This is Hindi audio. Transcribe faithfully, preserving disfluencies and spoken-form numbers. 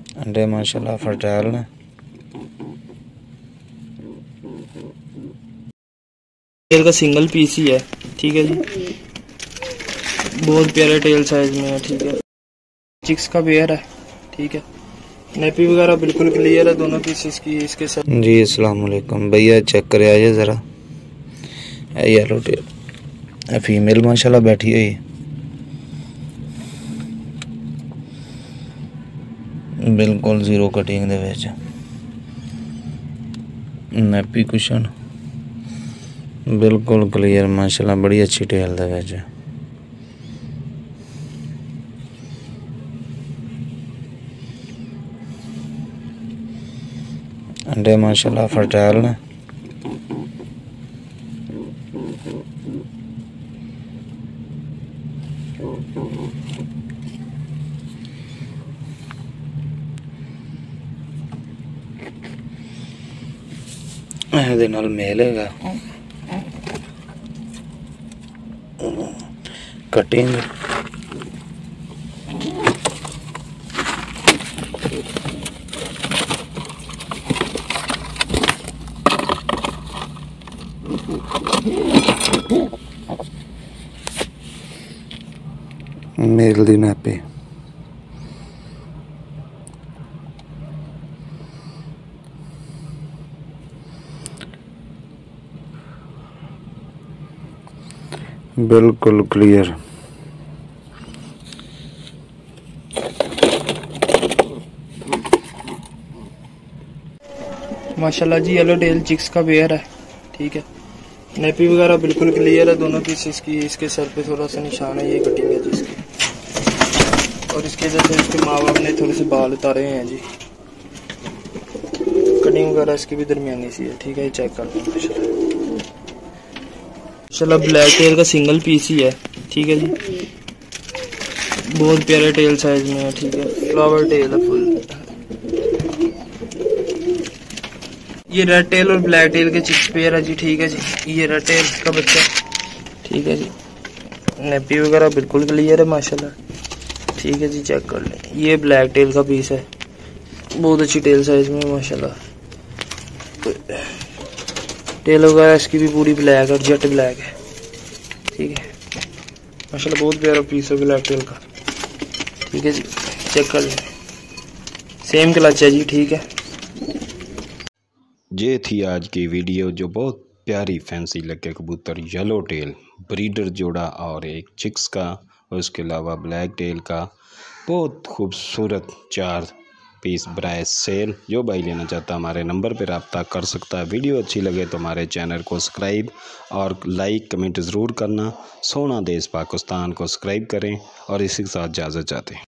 अंडे माशाल्लाह फर्टाइल ने। टेल का सिंगल पीस ही है, ठीक है जी। बहुत प्यारे टेल साइज में है, ठीक है। चिक्स का पेयर है, ठीक है। नेपी वगैरह बिल्कुल क्लियर है दोनों पीसेस की इसके साथ। जी अस्सलाम वालेकुम भैया, चेक करे आइए ज़रा। येलो टेल फीमेल माशाल्लाह बैठी हुई है, बिल्कुल जीरो कटिंग दे विच। नैपी कुशन बिल्कुल क्लियर माशाल्लाह, बड़ी अच्छी टेल दे विच। अंडे माशाल्लाह फर्टाइल ने। ਇਹਦੇ ਨਾਲ ਮੇਲ ਹੈਗਾ, कटिंग मेल दी नैपी। बिल्कुल क्लियर। माशाल्लाह जी येलो टेल चिक्स का पेयर है, ठीक है। नेपी वगैरह बिल्कुल क्लियर है दोनों पीसेस की। इसके सर पे थोड़ा सा निशान है, ये कटिंग है जी इसकी। और इसके वजह से इसके माँ बाप ने थोड़े से बाल उतारे हैं जी। कटिंग वगैरह इसकी भी दरमियानी सी है, ठीक है। चेक कर दो माशाल्लाह। ब्लैक टेल का सिंगल पीस ही है, ठीक है जी। बहुत प्यारे टेल साइज में है, ठीक है। फ्लावर टेल है फुल। ये रेड टेल और ब्लैक टेल के चिक्स पेयर है जी, ठीक है जी। ये रेड टेल का बच्चा, ठीक है जी। नेपी वगैरह बिल्कुल क्लियर है माशाल्लाह, ठीक है जी। चेक कर लें, ये ब्लैक टेल का पीस है, बहुत अच्छी टेल साइज में माशाल्लाह। टेल वगैरह इसकी भी पूरी ब्लैक और जेट ब्लैक है, ठीक है माशाल्लाह। बहुत प्यारा पीस है ब्लैक टेल का, ठीक है जी। चेक कर लें, सेम क्लच है जी, ठीक है। ये थी आज की वीडियो जो बहुत प्यारी फैंसी लगे कबूतर येलो टेल ब्रीडर जोड़ा और एक चिक्स का और उसके अलावा ब्लैक टेल का बहुत खूबसूरत चार पीस ब्राय सेल। जो भाई लेना चाहता हमारे नंबर पर रब्ता कर सकता है। वीडियो अच्छी लगे तो हमारे चैनल को सब्सक्राइब और लाइक कमेंट ज़रूर करना। सोना देश पाकिस्तान को सब्सक्राइब करें और इसी के साथ इजाज़त चाहते हैं।